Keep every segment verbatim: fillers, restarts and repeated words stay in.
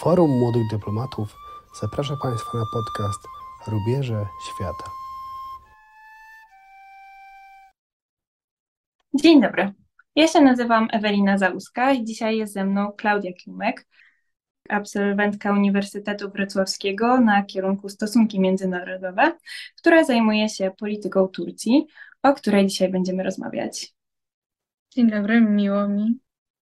Forum Młodych Dyplomatów zaprasza Państwa na podcast Rubieże Świata. Dzień dobry. Ja się nazywam Ewelina Załuska i dzisiaj jest ze mną Klaudia Klimek, absolwentka Uniwersytetu Wrocławskiego na kierunku Stosunki Międzynarodowe, która zajmuje się polityką Turcji, o której dzisiaj będziemy rozmawiać. Dzień dobry, miło mi.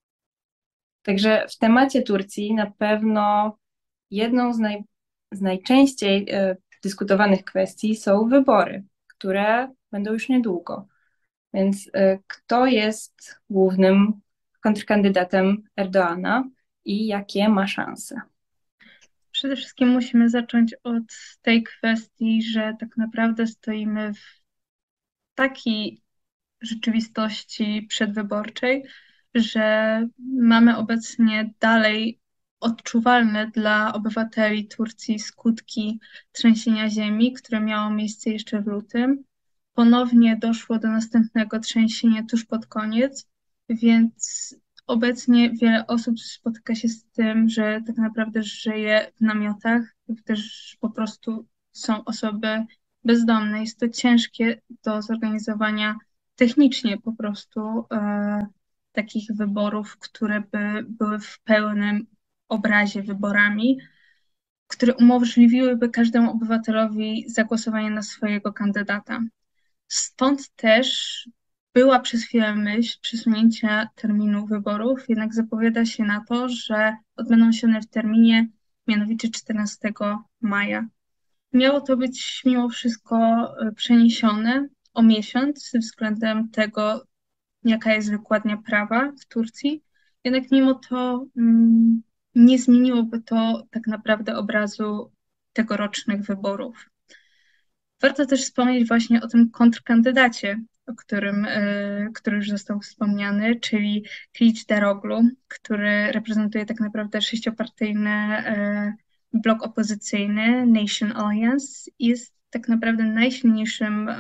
Także w temacie Turcji na pewno jedną z, naj, z najczęściej e, dyskutowanych kwestii są wybory, które będą już niedługo. Więc e, kto jest głównym kontrkandydatem Erdoğana i jakie ma szanse? Przede wszystkim musimy zacząć od tej kwestii, że tak naprawdę stoimy w takiej rzeczywistości przedwyborczej, że mamy obecnie dalej odczuwalne dla obywateli Turcji skutki trzęsienia ziemi, które miało miejsce jeszcze w lutym. Ponownie doszło do następnego trzęsienia tuż pod koniec, więc obecnie wiele osób spotyka się z tym, że tak naprawdę żyje w namiotach, też po prostu są osoby bezdomne. Jest to ciężkie do zorganizowania technicznie po prostu e, takich wyborów, które by były w pełnym obrazie wyborami, które umożliwiłyby każdemu obywatelowi zagłosowanie na swojego kandydata. Stąd też była przez chwilę myśl przesunięcia terminu wyborów, jednak zapowiada się na to, że odbędą się one w terminie mianowicie czternastego maja. Miało to być mimo wszystko przeniesione o miesiąc ze względem tego, jaka jest wykładnia prawa w Turcji, jednak mimo to mm, nie zmieniłoby to tak naprawdę obrazu tegorocznych wyborów. Warto też wspomnieć właśnie o tym kontrkandydacie, o którym, y, który już został wspomniany, czyli Kılıçdaroğlu, który reprezentuje tak naprawdę sześciopartyjny y, blok opozycyjny Nation Alliance i jest tak naprawdę najsilniejszym y,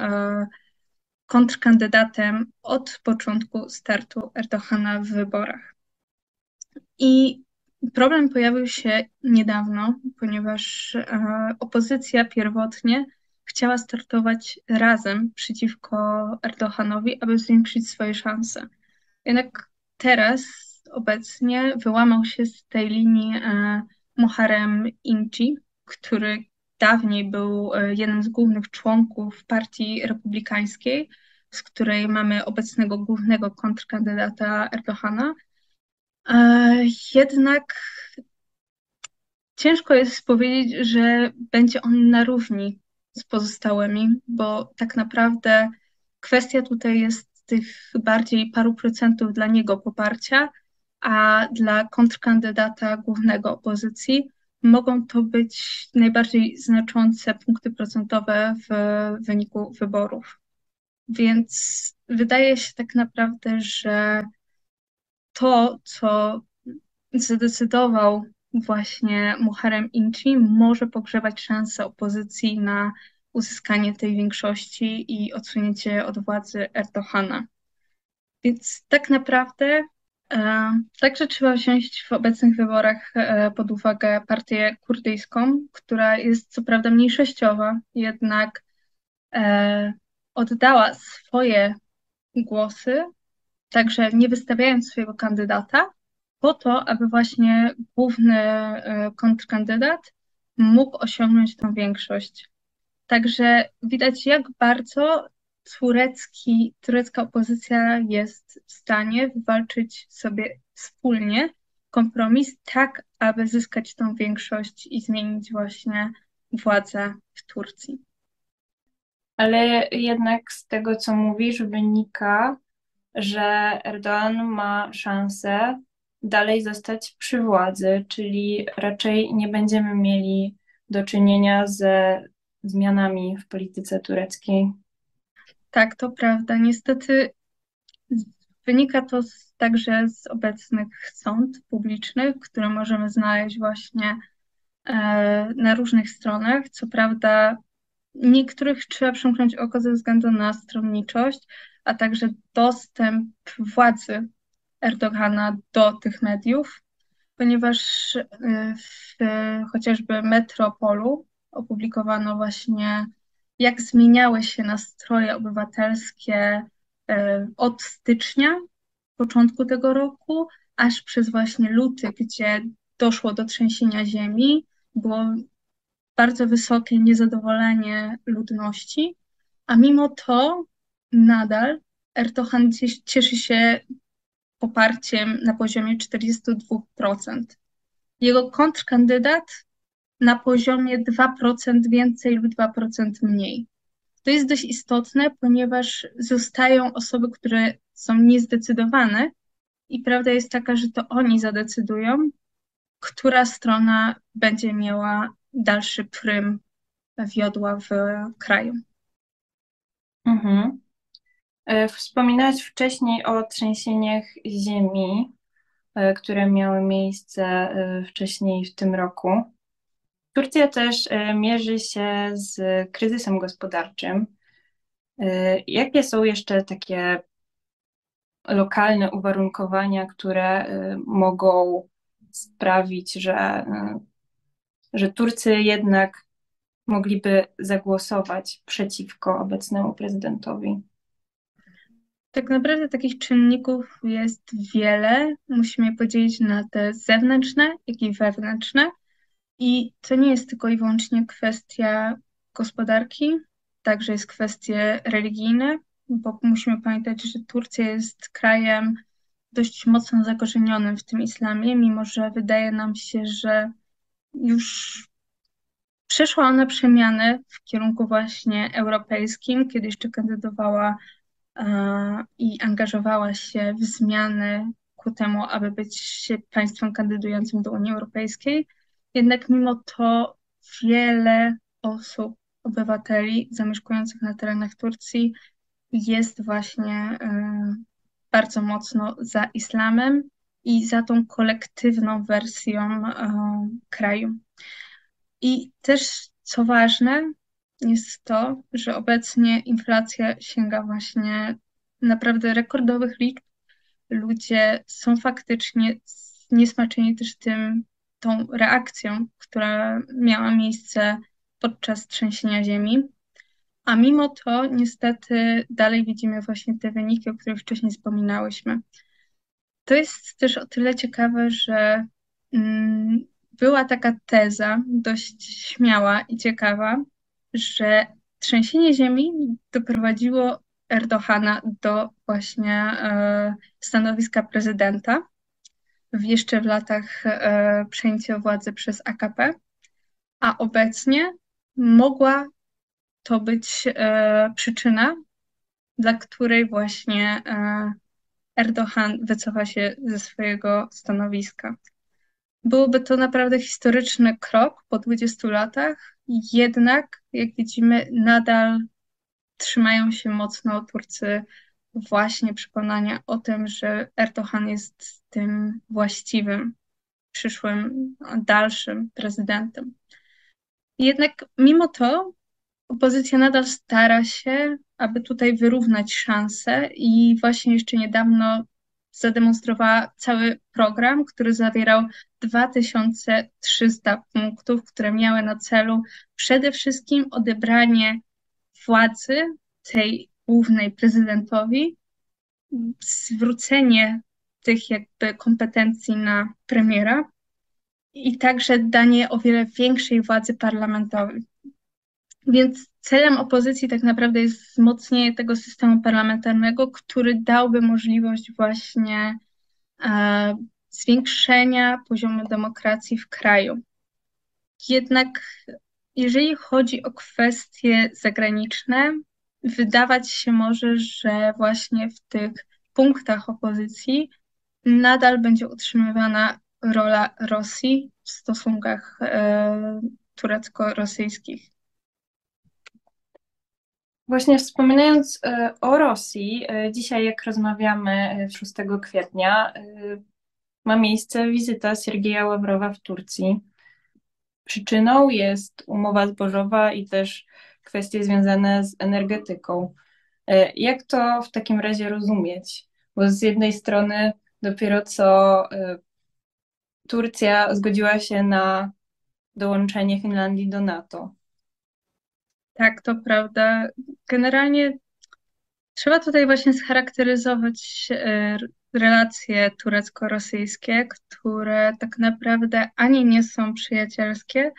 kontrkandydatem od początku startu Erdoğana w wyborach. I problem pojawił się niedawno, ponieważ y, opozycja pierwotnie chciała startować razem przeciwko Erdoğanowi, aby zwiększyć swoje szanse. Jednak teraz, obecnie, wyłamał się z tej linii e, Muharrem İnce, który dawniej był e, jednym z głównych członków Partii Republikańskiej, z której mamy obecnego głównego kontrkandydata Erdoğana. E, jednak ciężko jest powiedzieć, że będzie on na równi z pozostałymi, bo tak naprawdę kwestia tutaj jest tych bardziej paru procentów dla niego poparcia, a dla kontrkandydata głównego opozycji mogą to być najbardziej znaczące punkty procentowe w wyniku wyborów. Więc wydaje się tak naprawdę, że to, co zadecydował właśnie Muharrem İnce, może pogrzebać szanse opozycji na uzyskanie tej większości i odsunięcie od władzy Erdoğana. Więc tak naprawdę e, także trzeba wziąć w obecnych wyborach e, pod uwagę partię kurdyjską, która jest co prawda mniejszościowa, jednak e, oddała swoje głosy, także nie wystawiając swojego kandydata, po to, aby właśnie główny e, kontrkandydat mógł osiągnąć tę większość. Także widać, jak bardzo turecki, turecka opozycja jest w stanie wywalczyć sobie wspólnie kompromis, tak aby zyskać tą większość i zmienić właśnie władzę w Turcji. Ale jednak z tego, co mówisz, wynika, że Erdoğan ma szansę dalej zostać przy władzy, czyli raczej nie będziemy mieli do czynienia ze zmianami w polityce tureckiej. Tak, to prawda. Niestety wynika to z, także z obecnych sąd publicznych, które możemy znaleźć właśnie e, na różnych stronach. Co prawda niektórych trzeba przymknąć oko ze względu na stronniczość, a także dostęp władzy Erdoğana do tych mediów. ponieważ y, w chociażby Metropolu opublikowano właśnie, jak zmieniały się nastroje obywatelskie y, od stycznia, początku tego roku, aż przez właśnie luty, gdzie doszło do trzęsienia ziemi, było bardzo wysokie niezadowolenie ludności, a mimo to nadal Erdoğan cies- cieszy się poparciem na poziomie czterdzieści dwa procent. Jego kontrkandydat na poziomie dwa procent więcej lub dwa procent mniej. To jest dość istotne, ponieważ zostają osoby, które są niezdecydowane i prawda jest taka, że to oni zadecydują, która strona będzie miała dalszy prym wiodła w kraju. Mhm. E, Wspominałaś wcześniej o trzęsieniach ziemi, e, które miały miejsce e, wcześniej w tym roku. Turcja też e, mierzy się z kryzysem gospodarczym. E, Jakie są jeszcze takie lokalne uwarunkowania, które e, mogą sprawić, że, e, że Turcy jednak mogliby zagłosować przeciwko obecnemu prezydentowi? Tak naprawdę takich czynników jest wiele. Musimy je podzielić na te zewnętrzne, jak i wewnętrzne. I to nie jest tylko i wyłącznie kwestia gospodarki, także jest kwestie religijne, bo musimy pamiętać, że Turcja jest krajem dość mocno zakorzenionym w tym islamie, mimo że wydaje nam się, że już przeszła ona przemianę w kierunku właśnie europejskim, kiedy jeszcze kandydowała e, i angażowała się w zmiany ku temu, aby być państwem kandydującym do Unii Europejskiej. Jednak mimo to wiele osób, obywateli zamieszkujących na terenach Turcji jest właśnie e, bardzo mocno za islamem i za tą kolektywną wersją e, kraju. I też, co ważne, jest to, że obecnie inflacja sięga właśnie naprawdę rekordowych liczb. Ludzie są faktycznie zniesmaczeni też tym, tą reakcją, która miała miejsce podczas trzęsienia ziemi. A mimo to niestety dalej widzimy właśnie te wyniki, o których wcześniej wspominałyśmy. To jest też o tyle ciekawe, że mm, była taka teza dość śmiała i ciekawa, że trzęsienie ziemi doprowadziło Erdogana do właśnie e, stanowiska prezydenta w jeszcze w latach e, przejęcia władzy przez A K P, a obecnie mogła to być e, przyczyna, dla której właśnie e, Erdoğan wycofa się ze swojego stanowiska. Byłoby to naprawdę historyczny krok po dwudziestu latach, jednak jak widzimy nadal trzymają się mocno Turcy właśnie przekonania o tym, że Erdoğan jest tym właściwym, przyszłym, dalszym prezydentem. Jednak mimo to opozycja nadal stara się, aby tutaj wyrównać szanse i właśnie jeszcze niedawno zademonstrowała cały program, który zawierał dwa tysiące trzysta punktów, które miały na celu przede wszystkim odebranie władzy tej głównej prezydentowi, zwrócenie tych jakby kompetencji na premiera i także danie o wiele większej władzy parlamentowi. Więc celem opozycji tak naprawdę jest wzmocnienie tego systemu parlamentarnego, który dałby możliwość właśnie e, zwiększenia poziomu demokracji w kraju. Jednak jeżeli chodzi o kwestie zagraniczne, wydawać się może, że właśnie w tych punktach opozycji nadal będzie utrzymywana rola Rosji w stosunkach e, turecko-rosyjskich. Właśnie wspominając e, o Rosji, e, dzisiaj jak rozmawiamy e, szóstego kwietnia, e, ma miejsce wizyta Siergieja Ławrowa w Turcji. Przyczyną jest umowa zbożowa i też kwestie związane z energetyką. E, Jak to w takim razie rozumieć? Bo z jednej strony dopiero co e, Turcja zgodziła się na dołączenie Finlandii do NATO. Tak, to prawda. Generalnie trzeba tutaj właśnie scharakteryzować e, relacje turecko-rosyjskie, które tak naprawdę ani nie są przyjacielskie,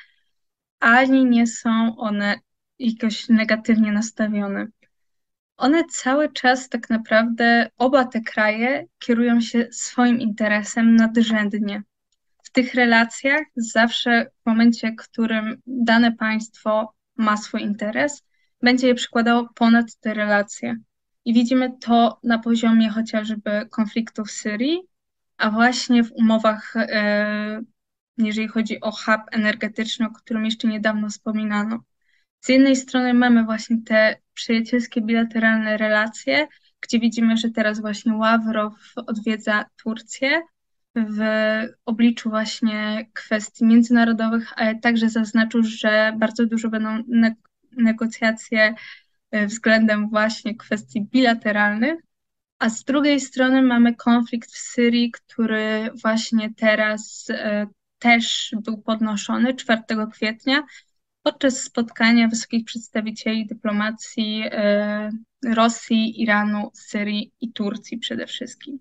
ani nie są one jakoś negatywnie nastawione. One cały czas tak naprawdę, oba te kraje kierują się swoim interesem nadrzędnie. W tych relacjach zawsze w momencie, w którym dane państwo ma swój interes, będzie je przykładało ponad te relacje. I widzimy to na poziomie chociażby konfliktu w Syrii, a właśnie w umowach, e, jeżeli chodzi o hub energetyczny, o którym jeszcze niedawno wspominano. Z jednej strony mamy właśnie te przyjacielskie, bilateralne relacje, gdzie widzimy, że teraz właśnie Ławrow odwiedza Turcję w obliczu właśnie kwestii międzynarodowych, ale także zaznaczył, że bardzo dużo będą ne- negocjacje e, względem właśnie kwestii bilateralnych, a z drugiej strony mamy konflikt w Syrii, który właśnie teraz e, też był podnoszony czwartego kwietnia podczas spotkania wysokich przedstawicieli dyplomacji e, Rosji, Iranu, Syrii i Turcji przede wszystkim.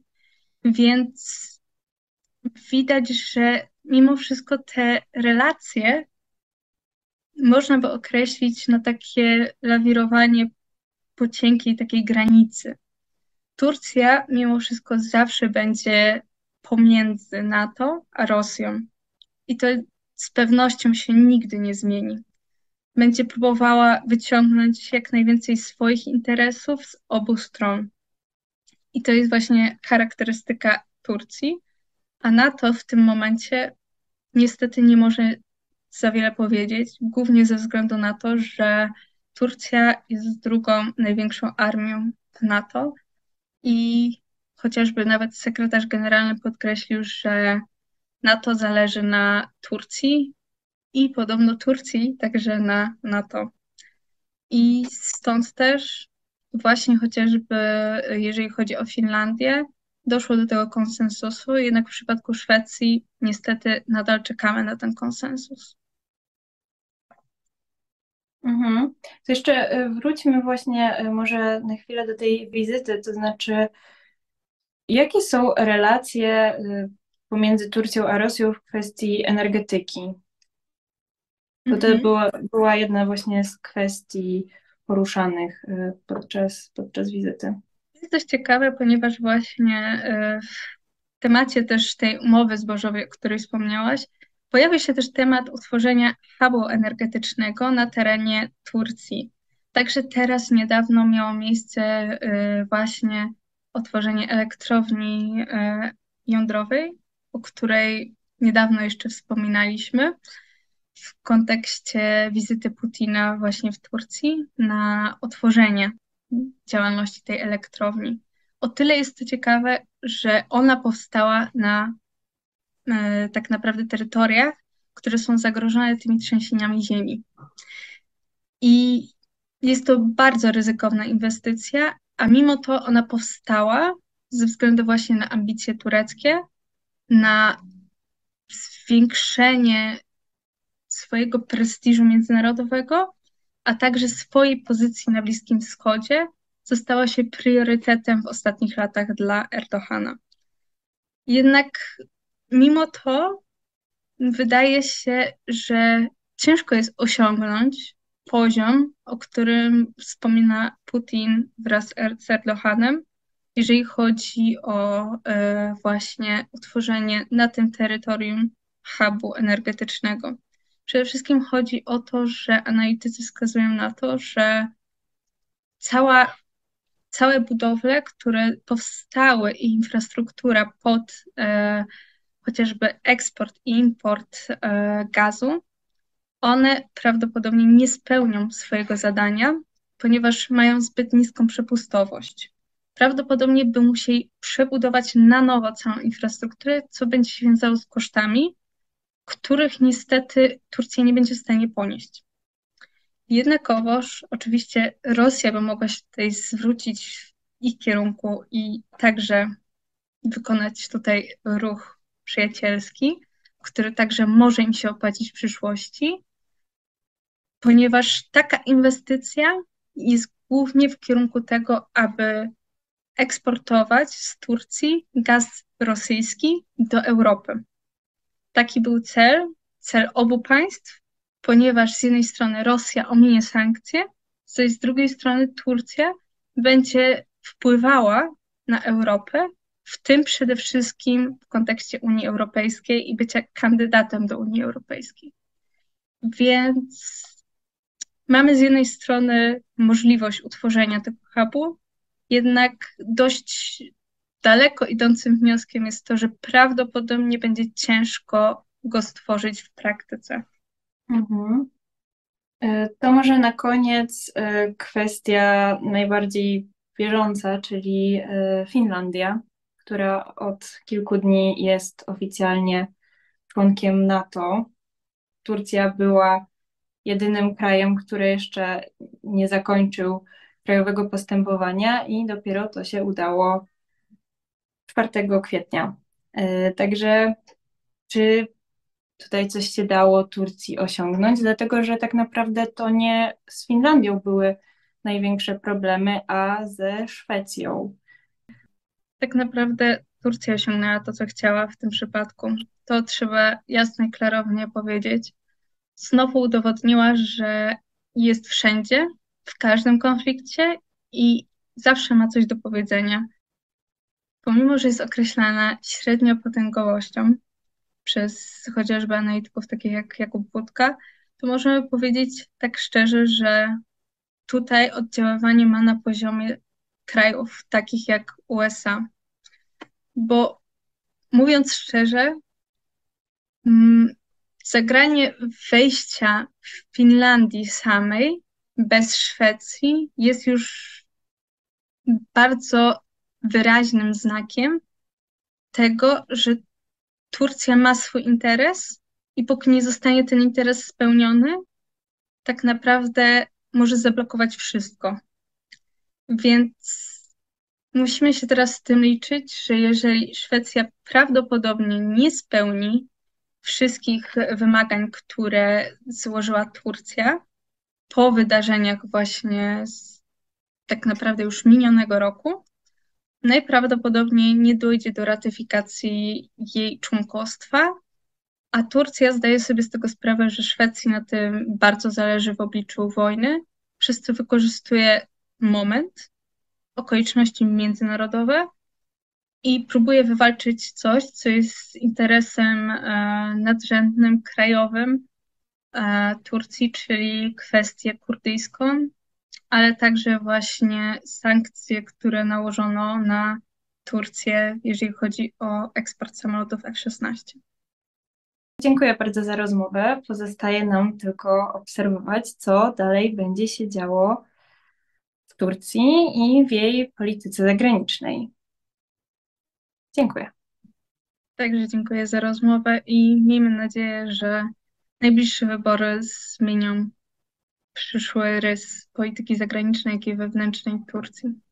Więc widać, że mimo wszystko te relacje można by określić na takie lawirowanie po cienkiej takiej granicy. Turcja mimo wszystko zawsze będzie pomiędzy NATO a Rosją i to z pewnością się nigdy nie zmieni. Będzie próbowała wyciągnąć jak najwięcej swoich interesów z obu stron. I to jest właśnie charakterystyka Turcji, a NATO w tym momencie niestety nie może za wiele powiedzieć, głównie ze względu na to, że Turcja jest drugą największą armią w NATO i chociażby nawet sekretarz generalny podkreślił, że NATO zależy na Turcji i podobno Turcji także na NATO. I stąd też właśnie chociażby jeżeli chodzi o Finlandię, doszło do tego konsensusu, jednak w przypadku Szwecji niestety nadal czekamy na ten konsensus. Mhm. To jeszcze y, wróćmy właśnie y, może na chwilę do tej wizyty, to znaczy jakie są relacje y, pomiędzy Turcją a Rosją w kwestii energetyki? Bo to Mhm. była, była jedna właśnie z kwestii poruszanych y, podczas, podczas wizyty. Jest dość ciekawe, ponieważ właśnie y, w temacie też tej umowy zbożowej, o której wspomniałaś, pojawia się też temat utworzenia hubu energetycznego na terenie Turcji. Także teraz niedawno miało miejsce y, właśnie otworzenie elektrowni y, jądrowej, o której niedawno jeszcze wspominaliśmy w kontekście wizyty Putina właśnie w Turcji na otworzenie działalności tej elektrowni. O tyle jest to ciekawe, że ona powstała na e, tak naprawdę terytoriach, które są zagrożone tymi trzęsieniami ziemi. I jest to bardzo ryzykowna inwestycja, a mimo to ona powstała ze względu właśnie na ambicje tureckie, na zwiększenie swojego prestiżu międzynarodowego, a także swojej pozycji na Bliskim Wschodzie, została się priorytetem w ostatnich latach dla Erdogana. Jednak mimo to wydaje się, że ciężko jest osiągnąć poziom, o którym wspomina Putin wraz z Erdoganem, jeżeli chodzi o e, właśnie utworzenie na tym terytorium hubu energetycznego. Przede wszystkim chodzi o to, że analitycy wskazują na to, że cała, całe budowle, które powstały i infrastruktura pod e, chociażby eksport i import e, gazu, one prawdopodobnie nie spełnią swojego zadania, ponieważ mają zbyt niską przepustowość. Prawdopodobnie by musieli przebudować na nowo całą infrastrukturę, co będzie się wiązało z kosztami, których niestety Turcja nie będzie w stanie ponieść. Jednakowoż oczywiście Rosja by mogła się tutaj zwrócić w ich kierunku i także wykonać tutaj ruch przyjacielski, który także może im się opłacić w przyszłości, ponieważ taka inwestycja jest głównie w kierunku tego, aby eksportować z Turcji gaz rosyjski do Europy. Taki był cel, cel obu państw, ponieważ z jednej strony Rosja ominie sankcje, zaś z drugiej strony Turcja będzie wpływała na Europę, w tym przede wszystkim w kontekście Unii Europejskiej i bycia kandydatem do Unii Europejskiej. Więc mamy z jednej strony możliwość utworzenia tego hubu, jednak dość daleko idącym wnioskiem jest to, że prawdopodobnie będzie ciężko go stworzyć w praktyce. Mhm. To może na koniec kwestia najbardziej bieżąca, czyli Finlandia, która od kilku dni jest oficjalnie członkiem NATO. Turcja była jedynym krajem, który jeszcze nie zakończył krajowego postępowania i dopiero to się udało czwartego kwietnia. Także czy tutaj coś się dało Turcji osiągnąć? Dlatego, że tak naprawdę to nie z Finlandią były największe problemy, a ze Szwecją. Tak naprawdę Turcja osiągnęła to, co chciała w tym przypadku. To trzeba jasno i klarownie powiedzieć. Znowu udowodniła, że jest wszędzie, w każdym konflikcie i zawsze ma coś do powiedzenia. Pomimo, że jest określana średniopotęgowością przez chociażby analityków takich jak Jakub Budka, to możemy powiedzieć tak szczerze, że tutaj oddziaływanie ma na poziomie krajów takich jak U S A. Bo mówiąc szczerze, zagranie wejścia w Finlandii samej bez Szwecji jest już bardzo wyraźnym znakiem tego, że Turcja ma swój interes i póki nie zostanie ten interes spełniony, tak naprawdę może zablokować wszystko. Więc musimy się teraz z tym liczyć, że jeżeli Szwecja prawdopodobnie nie spełni wszystkich wymagań, które złożyła Turcja po wydarzeniach właśnie z tak naprawdę już minionego roku, najprawdopodobniej nie dojdzie do ratyfikacji jej członkostwa, a Turcja zdaje sobie z tego sprawę, że Szwecji na tym bardzo zależy w obliczu wojny, przez co wykorzystuje moment, okoliczności międzynarodowe i próbuje wywalczyć coś, co jest interesem e, nadrzędnym, krajowym e, Turcji, czyli kwestię kurdyjską, ale także właśnie sankcje, które nałożono na Turcję, jeżeli chodzi o eksport samolotów F szesnaście. Dziękuję bardzo za rozmowę. Pozostaje nam tylko obserwować, co dalej będzie się działo w Turcji i w jej polityce zagranicznej. Dziękuję. Także dziękuję za rozmowę i miejmy nadzieję, że najbliższe wybory zmienią przyszły rys polityki zagranicznej, jak i wewnętrznej Turcji.